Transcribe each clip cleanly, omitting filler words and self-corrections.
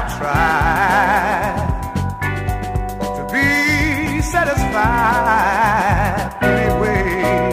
I've tried to be satisfied anyway.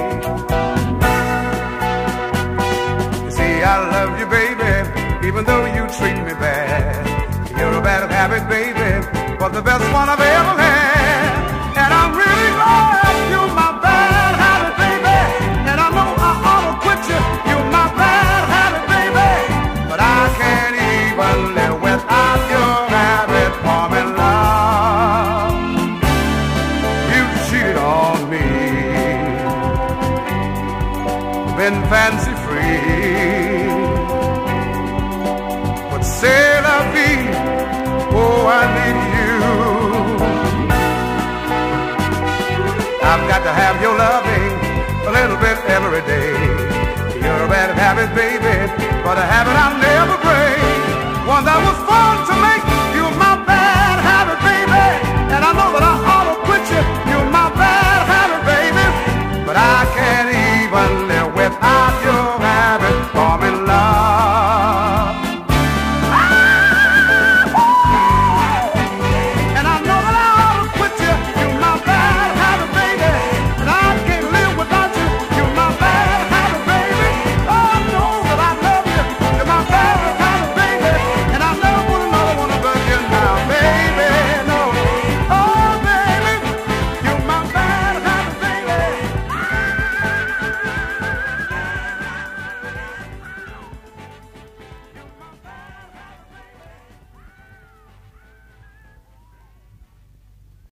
You see, I love you, baby, even though you treat me bad. You're a bad habit, baby, but the best one I've ever had. And I'm really glad you're my bad habit, baby. And I know I ought to quit you. You're my bad habit, baby. But I can't even live without your habit for me, love. You cheated on me, been fancy free, but c'est la vie. Oh, I need you. I've got to have your loving a little bit every day. You're a bad habit, baby, but a habit I'll never break. One that was fun.